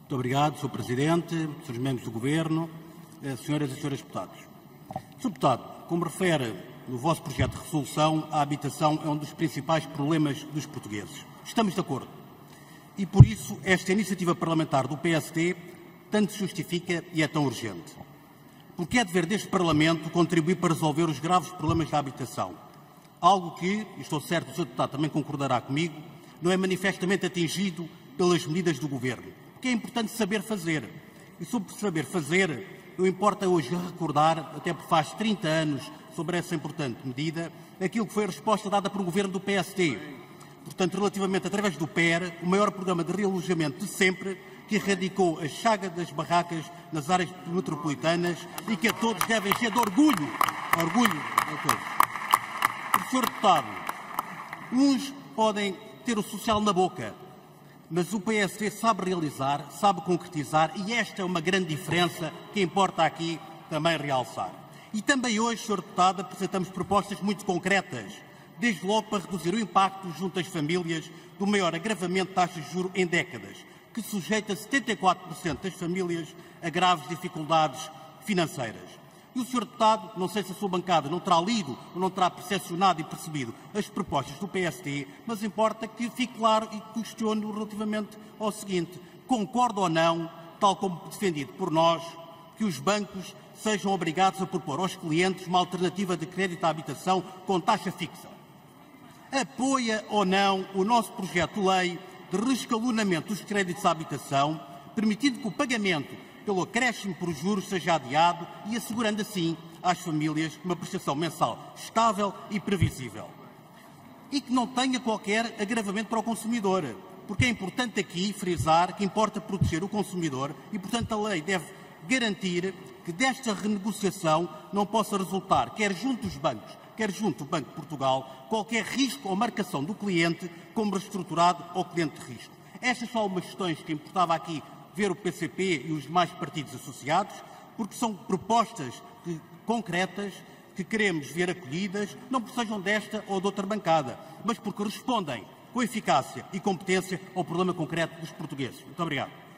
Muito obrigado, Sr. Presidente, Srs. Membros do Governo, Senhoras e Senhores Deputados. Sr. Deputado, como refere no vosso projeto de resolução, a habitação é um dos principais problemas dos portugueses. Estamos de acordo. E por isso esta iniciativa parlamentar do PSD tanto se justifica e é tão urgente. Porque é dever deste Parlamento contribuir para resolver os graves problemas da habitação. Algo que, e estou certo que o Sr. Deputado também concordará comigo, não é manifestamente atingido pelas medidas do Governo. Porque é importante saber fazer. E sobre saber fazer, não importa hoje recordar, até porque faz 30 anos sobre essa importante medida, aquilo que foi a resposta dada pelo Governo do PSD. Portanto, relativamente, através do PER, o maior programa de realojamento de sempre, que erradicou a chaga das barracas nas áreas metropolitanas e que a todos devem ser de orgulho. Orgulho a todos. Sr. Deputado, uns podem ter o social na boca, mas o PSD sabe realizar, sabe concretizar e esta é uma grande diferença que importa aqui também realçar. E também hoje, Sr. Deputado, apresentamos propostas muito concretas, desde logo para reduzir o impacto junto às famílias do maior agravamento de taxas de juros em décadas, que sujeita 74% das famílias a graves dificuldades financeiras. E o Sr. Deputado, não sei se a sua bancada não terá lido ou não terá percepcionado e percebido as propostas do PSD, mas importa que fique claro e questione relativamente ao seguinte: concorda ou não, tal como defendido por nós, que os bancos sejam obrigados a propor aos clientes uma alternativa de crédito à habitação com taxa fixa? Apoia ou não o nosso projeto de lei de reescalonamento dos créditos à habitação, permitindo que o pagamento pelo acréscimo por juros seja adiado e assegurando assim às famílias uma prestação mensal estável e previsível? E que não tenha qualquer agravamento para o consumidor, porque é importante aqui frisar que importa proteger o consumidor e, portanto, a lei deve garantir que desta renegociação não possa resultar, quer junto dos bancos, quer junto do Banco de Portugal, qualquer risco ou marcação do cliente como reestruturado ou cliente de risco. Estas são algumas questões que importava aqui ver o PCP e os demais partidos associados, porque são propostas concretas que queremos ver acolhidas, não porque sejam desta ou de outra bancada, mas porque respondem com eficácia e competência ao problema concreto dos portugueses. Muito obrigado.